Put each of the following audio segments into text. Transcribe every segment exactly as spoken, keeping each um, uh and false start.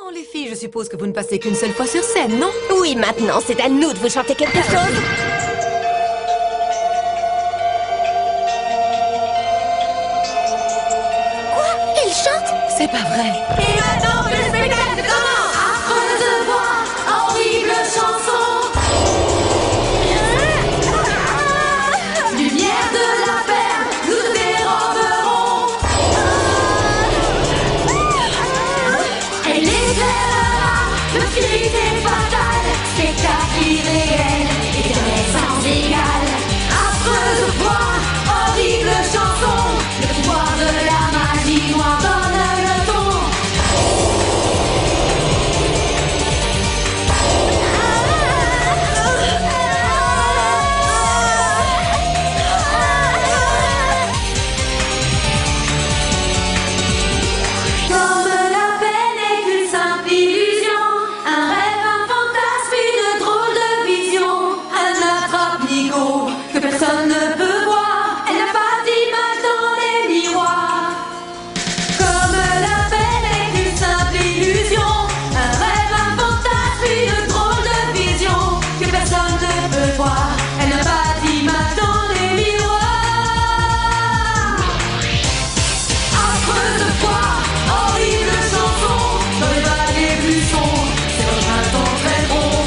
Bon, les filles, je suppose que vous ne passez qu'une seule fois sur scène, non? Oui, maintenant, c'est à nous de vous chanter quelque chose. Quoi? Elle chante? C'est pas vrai. Et maintenant que le spectacle commence, affreuse voix, horrible chanson. Lumière de la ferme, nous te déroberons. Elle éclairera l'obscurité fatale, spectacle irréel, éternel sans égal. Affreuse voix, horrible chanson, le pouvoir de la magie noire donne le ton. Comme la peine n'est qu'une simple illusion, un rêve, un fantasme, une drôle de vision, un attrape-nigo que personne ne peut voir, elle n'a pas d'image dans les miroirs. Comme la peine n'est qu'une simple illusion, un rêve, un fantasme, une drôle de vision que personne ne peut voir, elle n'a pas d'image dans les miroirs. Affreuse voix, horrible chanson, dans les vagues les plus sombres, c'est le printemps très bon.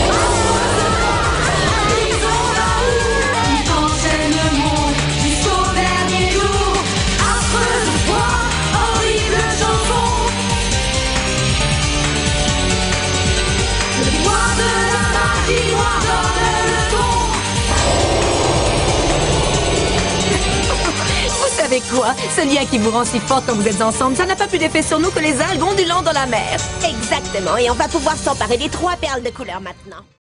Disons l'amour qui enchaîne le monde jusqu'au dernier jour. Affreuse voix, horrible chanson. Le pouvoir de la magie noire donne le ton. Vous savez quoi? Ce lien qui vous rend si forte quand vous êtes ensemble, ça n'a pas plus d'effet sur nous que les algues ondulant dans la mer. Exactement, et on va pouvoir s'emparer des trois perles de couleur maintenant.